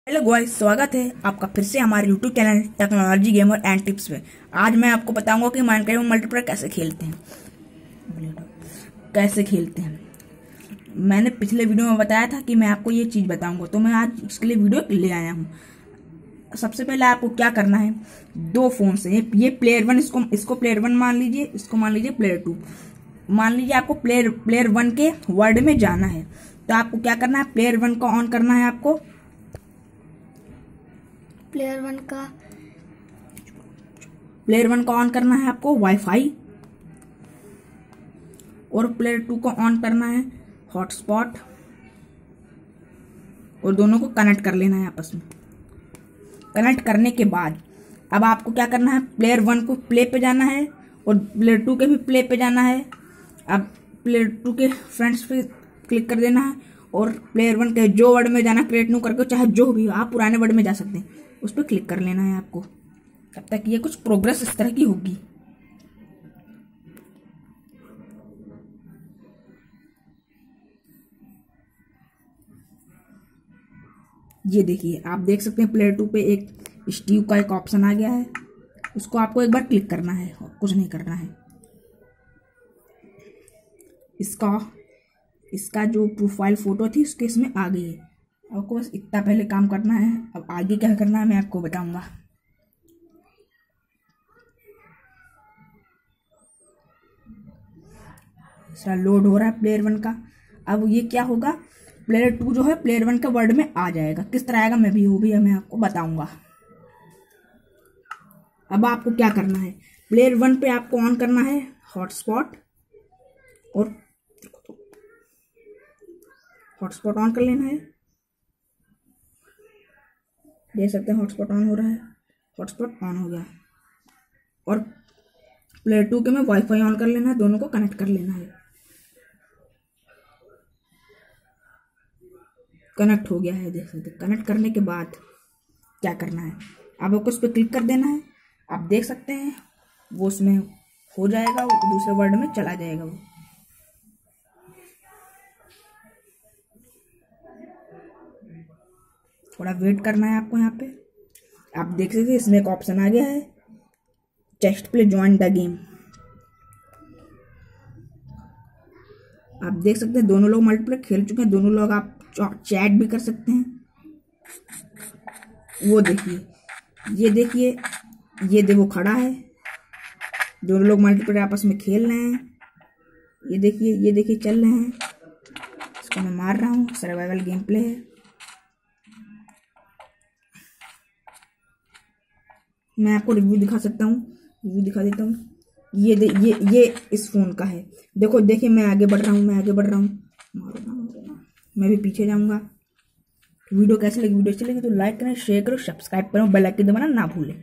Hello guys, स्वागत है आपका फिर से हमारे YouTube channel technology gamer and tips पे। आज मैं आपको बताऊंगा कि माइनक्राफ्ट में मल्टीप्लेयर कैसे खेलते हैं। मैंने पिछले वीडियो में बताया था कि मैं आपको ये चीज़ बताऊंगा, तो मैं आज इसके लिए वीडियो ले आया हूँ। सबसे पहले आपको क्या करना है, दो फोन से ये प्लेयर वन, इसको प्लेयर वन मान लीजिए, इसको मान लीजिए प्लेयर टू। मान लीजिए आपको प्लेयर वन के वर्ल्ड में जाना है, तो आपको क्या करना है, प्लेयर वन को ऑन करना है। आपको प्लेयर वन का ऑन करना है आपको वाईफाई, और प्लेयर टू को ऑन करना है हॉटस्पॉट, और दोनों को कनेक्ट कर लेना है आपस में। कनेक्ट करने के बाद अब आपको क्या करना है, प्लेयर वन को प्ले पे जाना है और प्लेयर टू के भी प्ले पे जाना है। अब प्लेयर टू के फ्रेंड्स पे क्लिक कर देना है और प्लेयर वन के जो वर्ड में जाना क्रिएट न्यू करके, चाहे जो भी आप पुराने वर्ड में जा सकते हैं, उस पर क्लिक कर लेना है आपको। तब तक ये कुछ प्रोग्रेस इस तरह की होगी। ये देखिए, आप देख सकते हैं प्लेयर टू पे एक स्टीव का एक ऑप्शन आ गया है, उसको आपको एक बार क्लिक करना है और कुछ नहीं करना है। इसका जो प्रोफाइल फोटो थी उसके इसमें आ गई है। आपको बस इतना पहले काम करना है। अब आगे क्या करना है मैं आपको बताऊंगा। इसका लोड हो रहा है प्लेयर वन का। अब ये क्या होगा, प्लेयर टू जो है प्लेयर वन के वर्ड में आ जाएगा। किस तरह आएगा मैं आपको बताऊंगा। अब आपको क्या करना है, प्लेयर वन पे आपको ऑन करना है हॉटस्पॉट, और हॉटस्पॉट ऑन कर लेना है। देख सकते हैं हॉटस्पॉट ऑन हो रहा है, हॉटस्पॉट ऑन हो गया। और प्लेयर टू के में वाईफाई ऑन कर लेना है, दोनों को कनेक्ट कर लेना है। कनेक्ट हो गया है, देख सकते हैं। कनेक्ट करने के बाद क्या करना है, आपको उस पर क्लिक कर देना है। आप देख सकते हैं वो उसमें हो जाएगा, वो दूसरे वर्ड में चला जाएगा। वो थोड़ा वेट करना है आपको। यहाँ पे आप देख सकते हैं इसमें एक ऑप्शन आ गया है, text play join the game. आप देख सकते हैं दोनों लोग मल्टीप्लेयर खेल चुके हैं, दोनों लोग आप चैट भी कर सकते हैं। वो देखिए, ये देखो खड़ा है, दोनों लोग मल्टीप्लेयर आपस में खेल रहे हैं। ये देखिए चल रहे हैं। इसको मैं मार रहा हूँ, सर्वाइवल गेम प्ले है। मैं आपको रिव्यू दिखा सकता हूँ, रिव्यू दिखा देता हूँ। ये इस फोन का है। देखिए मैं आगे बढ़ रहा हूँ, मैं भी पीछे जाऊंगा। वीडियो कैसी लगी, वीडियो अच्छी लगी तो लाइक करें, शेयर करो, सब्सक्राइब करो, बेल आइकन दबाना ना भूलें।